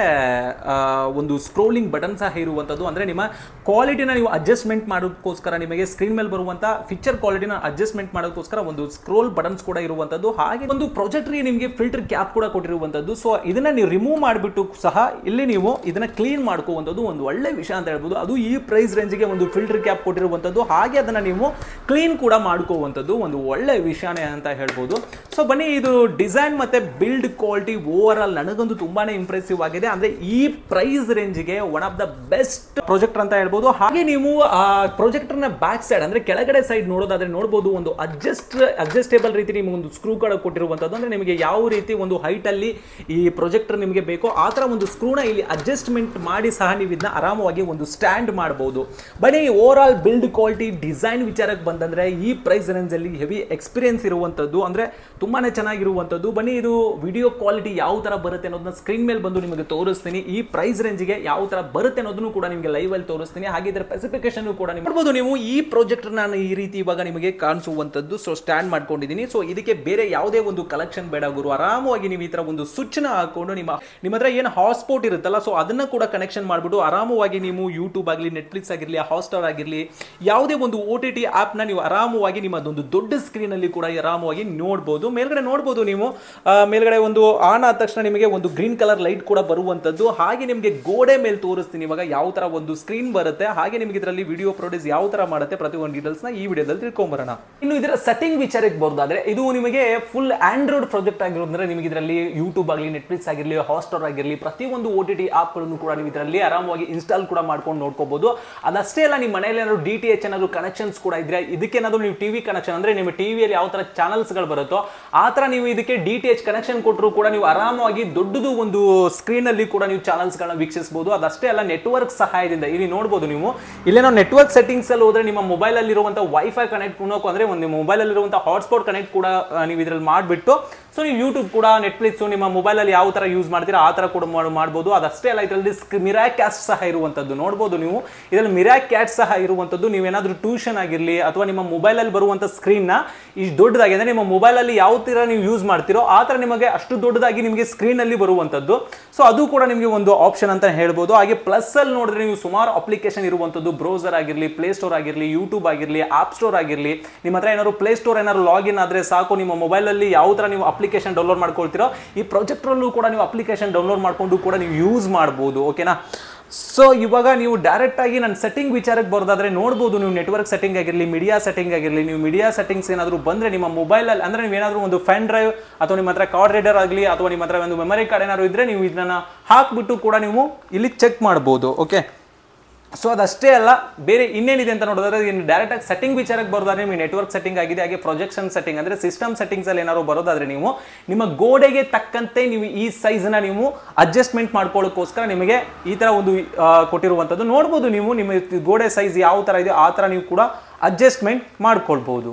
ಒಂದು ಸ್ಕ್ರೋಲಿಂಗ್ ಬಟನ್ ಸಹ ಇರುವಂಥದ್ದು. ಅಂದ್ರೆ ನಿಮ್ಮ ಕ್ವಾಲಿಟಿನ ನೀವು ಅಡ್ಜಸ್ಟ್ಮೆಂಟ್ ಮಾಡೋದಕ್ಕೋಸ್ಕರ ನಿಮಗೆ ಸ್ಕ್ರೀನ್ ಮೇಲೆ ಬರುವಂತ ಪಿಕ್ಚರ್ ಕ್ವಾಲಿಟಿನ ಅಡ್ಜಸ್ಟ್ಮೆಂಟ್ ಮಾಡೋದಕ್ಕೋಸ್ಕರ ಒಂದು ಸ್ಕ್ರೋಲ್ ಬಟನ್ಸ್ ಕೂಡ ಇರುವಂಥದ್ದು. ಹಾಗೆ ಒಂದು ಪ್ರಾಜೆಕ್ಟರ್ ನಿಮಗೆ ಫಿಲ್ಟರ್ ಕ್ಯಾಪ್ ಕೂಡ ಕೊಟ್ಟಿರುವಂಥದ್ದು. ಸೊ ಇದನ್ನ ನೀವು ರಿಮೂವ್ ಮಾಡಿಬಿಟ್ಟು ಸಹ ಇಲ್ಲಿ ನೀವು ಇದನ್ನ ಕ್ಲೀನ್ ಮಾಡ್ಕೋವಂಥದ್ದು ಒಂದು ಒಳ್ಳೆ ವಿಷಯ ಅಂತ ಹೇಳ್ಬೋದು. ಅದು ಈ ಪ್ರೈಸ್ ರೇಂಜ್ಗೆ ಒಂದು ಫಿಲ್ಟರ್ ಕ್ಯಾಪ್ ಕೊಟ್ಟಿರುವಂಥದ್ದು. ಹಾಗೆ ಅದನ್ನ ನೀವು ಕ್ಲೀನ್ ಕೂಡ ಮಾಡ್ಕೋವಂಥದ್ದು ಒಂದು ಒಳ್ಳೆ ವಿಷಯನೇ ಅಂತ ಹೇಳ್ಬೋದು. ಸೊ ಬನ್ನಿ ಇದು ಡಿಸೈನ್ ಮತ್ತೆ ಬಿಲ್ಡ್ ಕ್ವಾಲಿಟಿ ಓವರ್ ಆಲ್ ನನಗಂತೂ ತುಂಬಾನೇ ಇಂಪ್ರೆಸಿವ್ ಆಗಿದೆ. ಅಂದ್ರೆ ಈ ಪ್ರೈಸ್ ರೇಂಜ್ಗೆ one of the best projector ಅಂತ ಹೇಳ್ಬೋದು. ಹಾಗೆ ನೀವು ಆ ಪ್ರಾಜೆಕ್ಟರ್ ನ ಬ್ಯಾಕ್ ಸೈಡ್ ಅಂದ್ರೆ ಕೆಳಗಡೆ ಸೈಡ್ ನೋಡೋದಾದ್ರೆ ನೋಡಬಹುದು ಒಂದು ಅಡ್ಜಸ್ಟ್ ಅಡ್ಜಸ್ಟೇಬಲ್ ರೀತಿ ನಿಮಗೆ ಒಂದು ಸ್ಕ್ರೂ ಕೂಡ ಕೊಟ್ಟಿರುವಂಥದ್ದು. ಅಂದ್ರೆ ನಿಮಗೆ ಯಾವ ರೀತಿ ಒಂದು ಹೈಟ್ ಅಲ್ಲಿ ಈ ಪ್ರೊಜೆಕ್ಟರ್ ನಿಮಗೆ ಬೇಕೋ ಆ ತರ ಒಂದು ಸ್ಕ್ರೂನ ಇಲ್ಲಿ ಅಡ್ಜಸ್ಟ್ಮೆಂಟ್ ಮಾಡಿ ಸಹ ನೀವು ಇದನ್ನ ಆರಾಮವಾಗಿ ಒಂದು ಸ್ಟ್ಯಾಂಡ್ ಮಾಡಬಹುದು. ಬಟ್ ಈ overall build quality design ವಿಚಾರಕ್ಕೆ ಬಂದಂದ್ರೆ ಈ ಪ್ರೈಸ್ ರೇಂಜ್ ಅಲ್ಲಿ ಹೆವಿ ಎಕ್ಸ್ಪೀರಿಯನ್ಸ್ ಇರುವಂತದ್ದು ಅಂದ್ರೆ ತುಂಬಾನೇ ಚೆನ್ನಾಗಿರುವಂತದ್ದು. ಬನ್ನಿ ಇದು ವಿಡಿಯೋ ಕ್ವಾಲಿಟಿ ಯಾವ ತರ ಬರುತ್ತೆ ಅನ್ನೋದನ್ನ ಸ್ಕ್ರೀನ್ ಮೇಲೆ ಬಂದು ನಿಮಗೆ ತೋರಿಸ್ತೀನಿ. ಈ ಪ್ರೈಸ್ ರೇಂಜ್ಗೆ ಯಾವ ತರ ಬರುತ್ತೆ ಅನ್ನೋದನ್ನು ಕೂಡ ನಿಮಗೆ ಲೈವ್ ಅಲ್ಲಿ ತೋರಿಸ್ತೀನಿ. ಹಾಗೆ ಇದರ ಸ್ಪೆಸಿಫಿಕೇಶನ್ ಕೂಡ ನೀವು ನೋಡಬಹುದು. ನೀವು ಈ ಪ್ರಾಜೆಕ್ಟರ್ ನಾನು ಈ ರೀತಿ ಇವಾಗ ನಿಮಗೆ ಕಾಣಿಸುವಂತದ್ದು ಸೊ ಸ್ಟ್ಯಾಂಡ್ ಮಾಡ್ಕೊಂಡಿದ್ದೀನಿ. ಸೊ ಇದಕ್ಕೆ ಬೇರೆ ಯಾವುದೇ ಒಂದು ಕಲೆಕ್ಷನ್ ಬೇಡ ಗುರು. ಆರಾಮವಾಗಿ ನೀವು ಈ ತರ ಒಂದು ಸ್ವಿಚ್ ನ ಹಾಕೊಂಡು ನಿಮ್ಮ ನಿಮ್ಮ ಹತ್ರ ಏನು ಹಾಟ್ಸ್ಪಾಟ್ ಇರುತ್ತಲ್ಲ ಸೊ ಅದನ್ನ ಕೂಡ ಕನೆಕ್ಷನ್ ಮಾಡ್ಬಿಟ್ಟು ಆರಾಮವಾಗಿ ನೀವು ಯೂಟ್ಯೂಬ್ ಆಗಲಿ ನೆಟ್ಫ್ಲಿಕ್ಸ್ ಆಗಿರಲಿ ಹಾಟ್ಸ್ಟಾರ್ ಆಗಿರಲಿ ಯಾವುದೇ ಒಂದು ಓ ಟಿ ಟಿ ಆಪ್ ನ ನೀವು ಆರಾಮವಾಗಿ ನಿಮ್ಮದೊಂದು ದೊಡ್ಡ ಸ್ಕ್ರೀನ್ ಅಲ್ಲಿ ಕೂಡ ಆರಾಮವಾಗಿ ನೋಡಬಹುದು. ಮೇಲ್ಗಡೆ ನೋಡಬಹುದು ನೀವು ಮೇಲ್ಗಡೆ ಒಂದು ಆನ್ ಆದ ತಕ್ಷಣ ನಿಮಗೆ ಒಂದು ಗ್ರೀನ್ ಕಲರ್ ಲೈಟ್ ಕೂಡ ಬರುವಂತದ್ದು. ಹಾಗೆ ನಿಮಗೆ ಗೋಡೆ ಮೇಲೆ ತೋರಿಸ್ತೀನಿ ಇವಾಗ ಯಾವ ತರ ಒಂದು ಸ್ಕ್ರೀನ್ ಬರುತ್ತೆ. ಹಾಗೆ ನಿಮಗೆ ಇದರಲ್ಲಿ ವಿಡಿಯೋ ಪ್ರೊಡ್ಯೂಸ್ ಯಾವ ತರ ಮಾಡುತ್ತೆ ಪ್ರತಿಯೊಂದು ಡೀಟೇಲ್ಸ್ ನ ಈ ವಿಡಿಯೋದಲ್ಲಿ ತಿಳ್ಕೊಂಬರೋಣ. ಇನ್ನು ಇದರ ಸೆಟ್ಟಿಂಗ್ ವಿಚಾರಕ್ಕೆ ಬರೋದಾದ್ರೆ ಇದು ನಿಮಗೆ ಫುಲ್ ಆಂಡ್ರಾಯ್ಡ್ ಪ್ರಾಜೆಕ್ಟ್ ಆಗಿರೋದ್ರಿಂದ ನಿಮಗೆ ಇದರಲ್ಲಿ ಯೂಟ್ಯೂಬ್ ಆಗಲಿ ನೆಟ್ಫ್ಲಿಕ್ಸ್ ಆಗಿರಲಿ ಹಾಟ್ಸ್ಟಾರ್ ಆಗಿರಲಿ ಪ್ರತಿಯೊಂದು ಓ ಟಿ ಟಿ ಆಪ್ಗಳನ್ನು ಕೂಡ ನೀವು ಇದರಲ್ಲಿ ಆರಾಮವಾಗಿ ಇನ್ಸ್ಟಾಲ್ ಕೂಡ ಮಾಡ್ಕೊಂಡು ನೋಡ್ಕೋಬಹುದು. ಅದಷ್ಟೇ ಅಲ್ಲ ನಿಮ್ಮ ಮನೆಯಲ್ಲಿ ಏನಾದ್ರು ಡಿ ಟಿ ಎಚ್ ಏನಾದ್ರು ಕನೆಕ್ಷನ್ಸ್ ಕೂಡ ಇದ್ರೆ ಇದಕ್ಕೇನಾದ್ರು ನೀವು ಟಿವಿ ಕನೆಕ್ಷನ್ ಅಂದ್ರೆ ನಿಮ್ಮ ಟಿವಿಯಲ್ಲಿ ಯಾವ ತರ ಚಾನಲ್ಸ್ ಗಳು ಬರುತ್ತೋ ಆ ತರ ನೀವು ಇದಕ್ಕೆ ಡಿ ಟಿ ಎಚ್ ಕನೆಕ್ಷನ್ ಕೊಟ್ಟರು ಕೂಡ ನೀವು ಆರಾಮವಾಗಿ ದೊಡ್ಡದು ಒಂದು ಸ್ಕ್ರೀನ್ ಅಲ್ಲಿ ಕೂಡ ನೀವು ಚಾನಲ್ಸ್ ಗಳನ್ನ ವೀಕ್ಷಿಸಬಹುದು. ಅದಷ್ಟೇ ಅಲ್ಲ ನೆಟ್ವರ್ಕ್ ಸಹಾಯದಿಂದ ಇಲ್ಲಿ ನೋಡಬಹುದು ನೀವು ಇಲ್ಲೇನೋ ನೆಟ್ವರ್ಕ್ ಸೆಟ್ಟಿಂಗ್ಸ್ ಅಲ್ಲಿ ಹೋದ್ರೆ ನಿಮ್ಮ ಮೊಬೈಲ್ ಅಲ್ಲಿ ಇರುವಂತಹ ವೈಫೈ ಕನೆಕ್ಟ್ ಮಾಡೋಕೆ ಅಂದ್ರೆ ಒಂದು ಮೊಬೈಲ್ ಅಲ್ಲಿ ಇರುವಂತಹ ಹಾಟ್ಸ್ಪಾಟ್ ಕನೆಕ್ಟ್ ಕೂಡ ನೀವು ಇದರಲ್ಲಿ ಮಾಡಿಬಿಟ್ಟು ಸೊ ನೀವು ಯೂಟ್ಯೂಬ್ ಕೂಡ ನೆಟ್ಫ್ಲಿಕ್ಸ್ ನಿಮ್ಮ ಮೊಬೈಲ್ ಅಲ್ಲಿ ಯಾವ ತರ ಯೂಸ್ ಮಾಡ್ತೀರಾ ಆ ತರ ಕೂಡ ಮಾಡಬಹುದು. ಅದಷ್ಟೇ ಅಲ್ಲ ಇದರಲ್ಲಿ ಮಿರಾ ಕ್ಯಾಸ್ಟ್ ಸಹ ಇರುವಂತದ್ದು ನೋಡಬಹುದು ನೀವು ಇದರಲ್ಲಿ ಮಿರಾ ಕ್ಯಾಟ್ ಸಹ ಇರುವಂತದ್ದು. ನೀವೇನಾದ್ರೂ ಟ್ಯೂಷನ್ ಆಗಿರಲಿ ಅಥವಾ ನಿಮ್ಮ ಮೊಬೈಲ್ ಅಲ್ಲಿ ಬರುವಂತ ಸ್ಕ್ರೀನ್ ನ ಇಷ್ಟು ದೊಡ್ಡದಾಗಿ ಅಂದ್ರೆ ನಿಮ್ಮ ಮೊಬೈಲ್ ಅಲ್ಲಿ ಯಾವ ತರ ನೀವು ಯೂಸ್ ಮಾಡ್ತೀರೋ ಆ ತರ ನಿಮಗೆ ಅಷ್ಟು ದೊಡ್ಡದಾಗಿ ನಿಮಗೆ ಸ್ಕ್ರೀನ್ ಅಲ್ಲಿ ಬರುವಂತದ್ದು. ಸೊ ಅದು ಕೂಡ ನಿಮಗೆ ಒಂದು ಆಪ್ಷನ್ ಅಂತ ಹೇಳ್ಬೋದು. ಹಾಗೆ ಪ್ಲಸ್ ಅಲ್ಲಿ ನೋಡಿದ್ರೆ ನೀವು ಸುಮಾರು ಅಪ್ಲಿಕೇಶನ್ ಇರುವಂತದ್ದು ಬ್ರೌಸರ್ ಆಗಿರಲಿ ಪ್ಲೇ ಸ್ಟೋರ್ ಆಗಿರಲಿ ಯೂಟ್ಯೂಬ್ ಆಗಿರಲಿ ಆಪ್ ಸ್ಟೋರ್ ಆಗಿರಲಿ ನಿಮ್ಮ ಹತ್ರ ಏನಾದ್ರು ಪ್ಲೇ ಸ್ಟೋರ್ ಏನಾದ್ರು ಲಾಗಿನ್ ಆದ್ರೆ ಸಾಕು ನಿಮ್ಮ ಮೊಬೈಲ್ ಅಲ್ಲಿ ಯಾವ ತರ ನೀವು ಅಪ್ಲಿಕೇಶನ್ ಡೌನ್ಲೋಡ್ ಮಾಡ್ಕೊಳ್ತೀರೋ ಈ ಪ್ರಾಜೆಕ್ಟರ್ ಅಲ್ಲೂ ಕೂಡ ನೀವು ಅಪ್ಲಿಕೇಶನ್ ಡೌನ್ಲೋಡ್ ಮಾಡ್ಕೊಂಡು ಕೂಡ ನೀವು ಯೂಸ್ ಮಾಡಬಹುದು. ಓಕೆನಾ. ಸೊ ಇವಾಗ ನೀವು ಡೈರೆಕ್ಟ್ ಆಗಿ ನನ್ನ ಸೆಟ್ಟಿಂಗ್ ವಿಚಾರಕ್ಕೆ ಬರೋದಾದ್ರೆ ನೋಡ್ಬೋದು, ನೀವು ನೆಟ್ವರ್ಕ್ ಸೆಟ್ಟಿಂಗ್ ಆಗಿರಲಿ, ಮೀಡಿಯಾ ಸೆಟ್ಟಿಂಗ್ ಆಗಿರಲಿ, ನೀವು ಮೀಡಿಯಾ ಸೆಟ್ಟಿಂಗ್ಸ್ ಏನಾದರೂ ಬಂದರೆ ನಿಮ್ಮ ಮೊಬೈಲಲ್ಲಿ ಅಂದರೆ ನೀವು ಏನಾದರೂ ಒಂದು ಫೆನ್ ಡ್ರೈವ್ ಅಥವಾ ನಿಮ್ಮ ಹತ್ರ ಕಾರ್ಡ್ ರೀಡರ್ ಆಗಲಿ ಅಥವಾ ನಿಮ್ಮ ಹತ್ರ ಒಂದು ಮೆಮರಿ ಕಾರ್ಡ್ ಏನಾದರೂ ಇದ್ದರೆ ನೀವು ಇದನ್ನು ಹಾಕ್ಬಿಟ್ಟು ಕೂಡ ನೀವು ಇಲ್ಲಿ ಚೆಕ್ ಮಾಡ್ಬೋದು. ಓಕೆ, ಸೊ ಅದಷ್ಟೇ ಅಲ್ಲ, ಬೇರೆ ಇನ್ನೇನಿದೆ ಅಂತ ನೋಡೋದಾದ್ರೆ ಇನ್ನು ಡೈರೆಕ್ಟಾಗಿ ಸೆಟ್ಟಿಂಗ್ ವಿಚಾರಕ್ಕೆ ಬರೋದಾದ್ರೆ ನಿಮಗೆ ನೆಟ್ವರ್ಕ್ ಸೆಟ್ಟಿಂಗ್ ಆಗಿದೆ, ಹಾಗೆ ಪ್ರೊಜೆಕ್ಷನ್ ಸೆಟ್ಟಿಂಗ್ ಅಂದರೆ ಸಿಸ್ಟಮ್ ಸೆಟ್ಟಿಂಗ್ಸಲ್ಲಿ ಏನಾದ್ರು ಬರೋದಾದ್ರೆ ನೀವು ನಿಮ್ಮ ಗೋಡೆಗೆ ತಕ್ಕಂತೆ ನೀವು ಈ ಸೈಜ್ನ ನೀವು ಅಡ್ಜಸ್ಟ್ಮೆಂಟ್ ಮಾಡ್ಕೊಳ್ಳೋಕ್ಕೋಸ್ಕರ ನಿಮಗೆ ಈ ಥರ ಒಂದು ಕೊಟ್ಟಿರುವಂಥದ್ದು ನೋಡ್ಬೋದು. ನೀವು ನಿಮ್ಮ ಗೋಡೆ ಸೈಜ್ ಯಾವ ಥರ ಇದೆ ಆ ಥರ ನೀವು ಕೂಡ ಅಡ್ಜಸ್ಟ್ಮೆಂಟ್ ಮಾಡ್ಕೊಳ್ಬೋದು.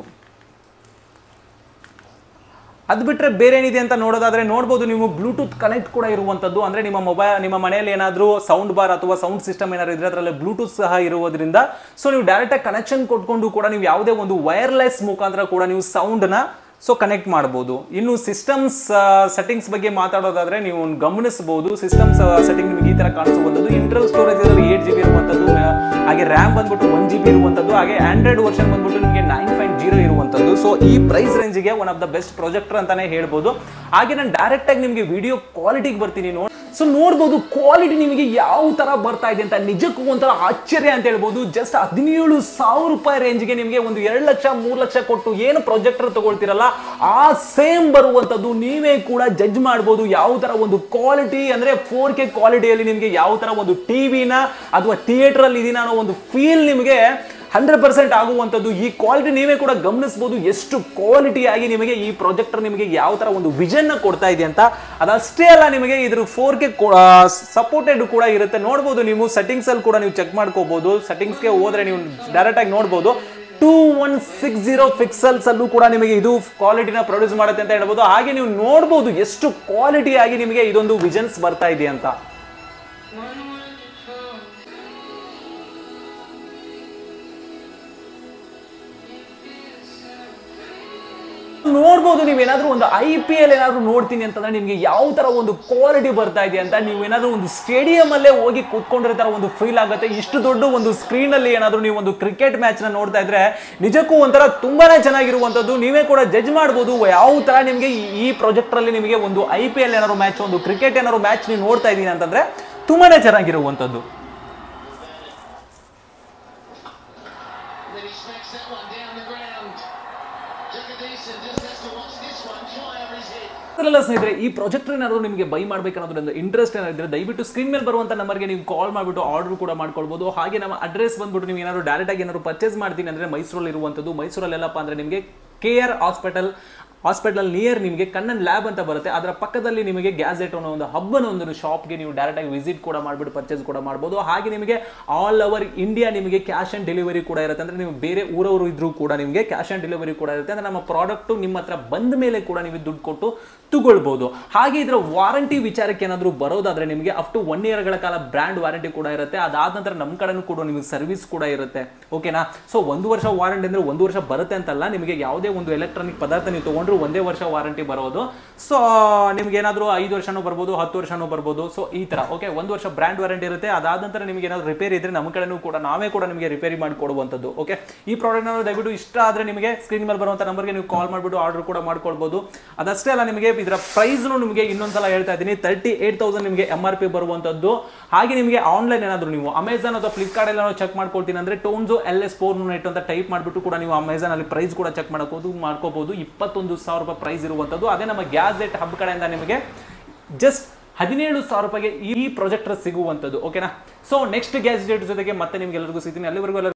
ಅದು ಬಿಟ್ಟರೆ ಬೇರೆ ಏನಿದೆ ಅಂತ ನೋಡೋದಾದ್ರೆ ನೋಡ್ಬೋದು, ನೀವು ಬ್ಲೂಟೂತ್ ಕನೆಕ್ಟ್ ಕೂಡ ಇರುವಂಥದ್ದು, ಅಂದರೆ ನಿಮ್ಮ ಮೊಬೈಲ್ ನಿಮ್ಮ ಮನೆಯಲ್ಲಿ ಏನಾದರೂ ಸೌಂಡ್ ಬಾರ್ ಅಥವಾ ಸೌಂಡ್ ಸಿಸ್ಟಮ್ ಏನಾದ್ರು ಇದ್ರೆ ಅದರಲ್ಲಿ ಬ್ಲೂಟೂತ್ ಸಹ ಇರುವುದರಿಂದ ಸೊ ನೀವು ಡೈರೆಕ್ಟಾಗಿ ಕನೆಕ್ಷನ್ ಕೊಟ್ಕೊಂಡು ಕೂಡ ನೀವು ಯಾವುದೇ ಒಂದು ವೈರ್ಲೆಸ್ ಮುಖಾಂತರ ಕೂಡ ನೀವು ಸೌಂಡ್ನ ಸೊ ಕನೆಕ್ಟ್ ಮಾಡ್ಬೋದು. ಇನ್ನು ಸಿಸ್ಟಮ್ಸ್ ಸೆಟ್ಟಿಂಗ್ಸ್ ಬಗ್ಗೆ ಮಾತಾಡೋದಾದ್ರೆ ನೀವು ಗಮನಿಸಬಹುದು, ಸಿಸ್ಟಮ್ಸ್ ಸೆಟ್ಟಿಂಗ್ ನಿಮಗೆ ಈ ತರ ಕಾಣಿಸುವಂಥದ್ದು. ಇಂಟರ್ನಲ್ ಸ್ಟೋರೇಜ್ ಇದರಲ್ಲಿ ಏಟ್ ಜಿ ಬಿ ಇರುವಂಥದ್ದು, ಹಾಗೆ ರ್ಯಾಮ್ ಬಂದ್ಬಿಟ್ಟು ಒನ್ ಜಿ ಬಿ ಇರುವಂಥದ್ದು, ಹಾಗೆ ಆಂಡ್ರಾಯ್ಡ್ ವರ್ಷನ್ ಬಂದ್ಬಿಟ್ಟು ನಿಮಗೆ ನೈನ್ ಪಾಯಿಂಟ್ ಜೀರೋ ಇರುವಂಥದ್ದು. ಸೊ ಈ ಪ್ರೈಸ್ ರೇಂಜ್ಗೆ one of the best projector ಅಂತಾನೆ ಹೇಳ್ಬೋದು. ಹಾಗೆ ನಾನು ಡೈರೆಕ್ಟ್ ಆಗಿ ನಿಮಗೆ ವಿಡಿಯೋ ಕ್ವಾಲಿಟಿಗೆ ಬರ್ತೀನಿ ನೋಡಿ. ಸೊ ನೋಡ್ಬೋದು ಕ್ವಾಲಿಟಿ ನಿಮಗೆ ಯಾವ ತರ ಬರ್ತಾ ಇದೆ ಅಂತ, ನಿಜಕ್ಕೂ ಒಂಥರ ಆಶ್ಚರ್ಯ ಅಂತ ಹೇಳ್ಬೋದು. ಜಸ್ಟ್ ಹದಿನೇಳು ಸಾವಿರ ರೂಪಾಯಿ ರೇಂಜ್ಗೆ ನಿಮಗೆ ಒಂದು ಎರಡು ಲಕ್ಷ ಮೂರು ಲಕ್ಷ ಕೊಟ್ಟು ಏನು ಪ್ರೊಜೆಕ್ಟರ್ ತಗೊಳ್ತಿರಲ್ಲ ಆ ಸೇಮ್ ಬರುವಂತದ್ದು ನೀವೇ ಕೂಡ ಜಡ್ಜ್ ಮಾಡಬಹುದು. ಯಾವ ತರ ಒಂದು ಕ್ವಾಲಿಟಿ ಅಂದ್ರೆ ಫೋರ್ ಕೆ ಕ್ವಾಲಿಟಿಯಲ್ಲಿ ನಿಮಗೆ ಯಾವ ತರ ಒಂದು ಟಿವಿನ ಅಥವಾ ಥಿಯೇಟರ್ ಅಲ್ಲಿ ಇದೀನ ಅನ್ನೋ ಒಂದು ಫೀಲ್ ನಿಮಗೆ ಹಂಡ್ರೆಡ್ ಪರ್ಸೆಂಟ್ ಆಗುವಂಥದ್ದು. ಈ ಕ್ವಾಲಿಟಿ ನೀವೇ ಕೂಡ ಗಮನಿಸಬಹುದು, ಎಷ್ಟು ಕ್ವಾಲಿಟಿ ಆಗಿ ನಿಮಗೆ ಈ ಪ್ರೊಜೆಕ್ಟರ್ ನಿಮಗೆ ಯಾವ ತರ ಒಂದು ವಿಷನ್ ಕೊಡ್ತಾ ಇದೆ ಅಂತ. ಅದಷ್ಟೇ ಅಲ್ಲ, ನಿಮಗೆ ಇದ್ರ ಫೋರ್ ಕೆ ಸಪೋರ್ಟೆಡ್ ಕೂಡ ಇರುತ್ತೆ. ನೋಡ್ಬೋದು ನೀವು ಸೆಟ್ಟಿಂಗ್ಸ್ ಅಲ್ಲಿ ಕೂಡ ನೀವು ಚೆಕ್ ಮಾಡ್ಕೋಬಹುದು. ಸೆಟ್ಟಿಂಗ್ಸ್ಗೆ ಹೋದ್ರೆ ನೀವು ಡೈರೆಕ್ಟ್ ಆಗಿ ನೋಡ್ಬೋದು two one six zero pixels ಅಲ್ಲೂ ಕೂಡ ನಿಮಗೆ ಇದು ಕ್ವಾಲಿಟಿನ ಪ್ರೊಡ್ಯೂಸ್ ಮಾಡುತ್ತೆ ಅಂತ ಹೇಳ್ಬೋದು. ಹಾಗೆ ನೀವು ನೋಡ್ಬೋದು ಎಷ್ಟು ಕ್ವಾಲಿಟಿ ಆಗಿ ನಿಮಗೆ ಇದೊಂದು ವಿಷನ್ಸ್ ಬರ್ತಾ ಇದೆ ಅಂತ. ನೋಡ್ಬೋದು ನೀವೇನಾದ್ರೂ ಒಂದು ಐ ಪಿ ಎಲ್ ಏನಾದ್ರು ನೋಡ್ತೀನಿ ಅಂತಂದ್ರೆ ನಿಮಗೆ ಯಾವ ತರ ಒಂದು ಕ್ವಾಲಿಟಿ ಬರ್ತಾ ಇದೆ ಅಂತ. ನೀವೇನಾದ್ರೂ ಒಂದು ಸ್ಟೇಡಿಯಂ ಅಲ್ಲೇ ಹೋಗಿ ಕೂತ್ಕೊಂಡಿರೋ ತರ ಒಂದು ಫೀಲ್ ಆಗುತ್ತೆ. ಇಷ್ಟು ದೊಡ್ಡ ಒಂದು ಸ್ಕ್ರೀನ್ ಅಲ್ಲಿ ಏನಾದ್ರು ನೀವು ಒಂದು ಕ್ರಿಕೆಟ್ ಮ್ಯಾಚ್ ನ ನೋಡ್ತಾ ಇದ್ರೆ ನಿಜಕ್ಕೂ ಒಂಥರ ತುಂಬಾನೇ ಚೆನ್ನಾಗಿರುವಂತದ್ದು. ನೀವೇ ಕೂಡ ಜಡ್ಜ್ ಮಾಡಬಹುದು ಯಾವ ತರ ನಿಮಗೆ ಈ ಪ್ರೊಜೆಕ್ಟರ್ ಅಲ್ಲಿ ನಿಮಗೆ ಒಂದು ಐ ಪಿ ಎಲ್ ಏನಾದ್ರು ಮ್ಯಾಚ್, ಒಂದು ಕ್ರಿಕೆಟ್ ಏನಾದ್ರು ಮ್ಯಾಚ್ ನೀವು ನೋಡ್ತಾ ಇದ್ದೀನಿ ಅಂತಂದ್ರೆ ತುಂಬಾನೇ ಚೆನ್ನಾಗಿರುವಂತದ್ದು. ಸ್ನೇಹಿತರೆ, ಈ ಪ್ರೊಜೆಕ್ಟರ್ ಏನಾದ್ರು ನಿಮಗೆ ಬೈ ಮಾಡಬೇಕನ್ನೋದ್ರಿಂದ ಇಂಟ್ರೆಸ್ಟ್ ಏನಾದ್ರೆ ದಯವಿಟ್ಟು ಸ್ಕ್ರೀನ್ ಮೇಲೆ ಬರುವಂತ ನಂಬರ್ಗೆ ನೀವು ಕಾಲ್ ಮಾಡಿಬಿಟ್ಟು ಆರ್ಡರ್ ಕೂಡ ಮಾಡ್ಕೊಳ್ಬಹುದು. ಹಾಗೆ ನಮ್ಮ ಅಡ್ರೆಸ್ ಬಂದ್ಬಿಟ್ಟು ನೀವು ಏನಾದ್ರು ಡೈರೆಕ್ಟ್ ಆಗಿ ಏನಾದ್ರು ಪರ್ಚೇಸ್ ಮಾಡ್ತೀನಿ ಅಂದ್ರೆ ಮೈಸೂರಲ್ಲಿ ಇರುವಂತದ್ದು. ಮೈಸೂರಲ್ಲಿ ಎಲ್ಲಪ್ಪ ಅಂದ್ರೆ ನಿಮಗೆ K R hospital hospital near ನಿಮಗೆ ಕಣ್ಣನ್ ಲ್ಯಾಬ್ ಅಂತ ಬರುತ್ತೆ. ಅದರ ಪಕ್ಕದಲ್ಲಿ ನಿಮಗೆ ಗ್ಯಾಜೆಟ್ ಅನ್ನೋ ಒಂದು ಹಬ್ಬನ ಒಂದು ಶಾಪ್ಗೆ ನೀವು ಡೈರೆಕ್ಟ್ ಆಗಿ ವಿಸಿಟ್ ಕೂಡ ಮಾಡಿಬಿಟ್ಟು ಪರ್ಚೇಸ್ ಕೂಡ ಮಾಡಬಹುದು. ಹಾಗೆ ನಿಮಗೆ ಆಲ್ ಓವರ್ ಇಂಡಿಯಾ ನಿಮಗೆ ಕ್ಯಾಶ್ ಆನ್ ಡೆಲಿವರಿ ಕೂಡ ಇರುತ್ತೆ. ಅಂದ್ರೆ ನೀವು ಬೇರೆ ಊರವರು ಇದ್ರೂ ಕೂಡ ನಿಮಗೆ ಕ್ಯಾಶ್ ಆನ್ ಡೆಲಿವರಿ ಕೂಡ ಇರುತ್ತೆ. ಅಂದ್ರೆ ನಮ್ಮ ಪ್ರಾಡಕ್ಟ್ ನಿಮ್ಮ ಹತ್ರ ಬಂದ ಮೇಲೆ ಕೂಡ ನೀವು ದುಡ್ಡು ಕೊಟ್ಟು ತಗೊಳ್ಬಹುದು. ಹಾಗೆ ಇದರ ವಾರಂಟಿ ವಿಚಾರಕ್ಕೆ ಏನಾದರೂ ಬರೋದಾದ್ರೆ ನಿಮಗೆ ಅಪ್ ಟು ಒನ್ ಇಯರ್ ಗಳ ಕಾಲ ಬ್ರ್ಯಾಂಡ್ ವಾರಂಟಿ ಕೂಡ ಇರುತ್ತೆ. ಅದಾದ ನಂತರ ನಮ್ಮ ಕಡೆನೂ ಕೂಡ ನಿಮಗೆ ಸರ್ವಿಸ್ ಕೂಡ ಇರುತ್ತೆ. ಓಕೆನಾ? ಸೊ ಒಂದು ವರ್ಷ ವಾರಂಟಿ ಅಂದ್ರೆ ಒಂದು ವರ್ಷ ಬರುತ್ತೆ ಅಂತಲ್ಲ, ನಿಮಗೆ ಯಾವುದೇ ಒಂದು ಎಲೆಕ್ಟ್ರಾನಿಕ್ ಪದಾರ್ಥ ನೀವು ತಗೊಂಡ್ರು ಒಂದೇ ವರ್ಷ ವಾರಂಟಿ ಬರೋದು. ಸೊ ನಿಮ್ಗೆ ಏನಾದ್ರು ಐದು ವರ್ಷನೂ ಬರ್ಬೋದು, ಹತ್ತು ವರ್ಷನೂ ಬರ್ಬೋದು. ಸೊ ಈ ತರ ಓಕೆ, ಒಂದು ವರ್ಷ ಬ್ರ್ಯಾಂಡ್ ವಾರಂಟಿ ಇರುತ್ತೆ. ಅದಾದ ನಂತರ ನಿಮಗೆ ಏನಾದ್ರು ರಿಪೇರಿ ಇದ್ರೆ ನಮ್ಮ ಕಡೆನೂ ಕೂಡ ನಾವೇ ಕೂಡ ನಿಮಗೆ ರಿಪೇರಿ ಮಾಡಿ ಕೊಡುವಂಥದ್ದು. ಓಕೆ, ಈ ಪ್ರಾಡಕ್ಟ್ ದಯವಿಟ್ಟು ಇಷ್ಟ ಆದ್ರೆ ನಿಮಗೆ ಸ್ಕ್ರೀನ್ ಮೇಲೆ ಬರುವಂತ ನಂಬರ್ಗೆ ನೀವು ಕಾಲ್ ಮಾಡಿಬಿಟ್ಟು ಆರ್ಡರ್ ಕೂಡ ಮಾಡ್ಕೊಳ್ಬಹುದು. ಅದಷ್ಟೇ ಅಲ್ಲ, ನಿಮಗೆ ಇದರ ಪ್ರೈಸ್ ನಿಮಗೆ ಇನ್ನೊಂದ್ಸಲ ಹೇಳ್ತಾ ಇದ್ದೀನಿ, ತರ್ಟಿ ಏಟ್ ತೌಸಂಡ್ ನಿಮಗೆ ಎಂ ಆರ್ ಪಿ ಬರುವಂತದ್ದು. ಹಾಗೆ ನಿಮಗೆ ಆನ್ಲೈನ್ ಏನಾದ್ರು ನೀವು ಅಮೆಝಾನ್ ಅಥವಾ ಫ್ಲಿಪ್ಕಾರ್ಟ್ ಎಲ್ಲ ಚೆಕ್ ಮಾಡ್ಕೊಳ್ತೀನಿ ಅಂದ್ರೆ ಟೋನ್ಸೋ ಎಲ್ ಎಸ್ ಫೋರ್ ನೆಟ್ ಅಂತ ಟೈಪ್ ಮಾಡಿಬಿಟ್ಟು ಕೂಡ ನೀವು ಅಮೆಝಾನ್ ಅಲ್ಲಿ ಪ್ರೈಸ್ ಕೂಡ ಚೆಕ್ ಮಾಡ್ಕೋದು ಮಾಡ್ಕೋಬಹುದು. ಇಪ್ಪತ್ತೊಂದು ಸಾವಿರ ರೂಪಾಯಿ ಪ್ರೈಸ್ ಇರುವಂತದ್ದು. ಅದೇ ನಮ್ಮ ಗ್ಯಾಜೆಟ್ ಹಬ್ ಕಡೆಯಿಂದ ನಿಮಗೆ ಜಸ್ಟ್ ಹದಿನೇಳು ಸಾವಿರ ರೂಪಾಯಿಗೆ ಈ ಪ್ರೊಜೆಕ್ಟರ್ ಸಿಗುವಂತದ್ದು. ಓಕೆನಾ? ಸೊ ನೆಕ್ಸ್ಟ್ ಗ್ಯಾಜೆಟ್ ಜೊತೆಗೆ ಮತ್ತೆ ನಿಮ್ಗೆ ಎಲ್ಲರಿಗೂ ಸಿಗ್ತೀನಿ. ಅಲ್ಲಿವರೆಗೂ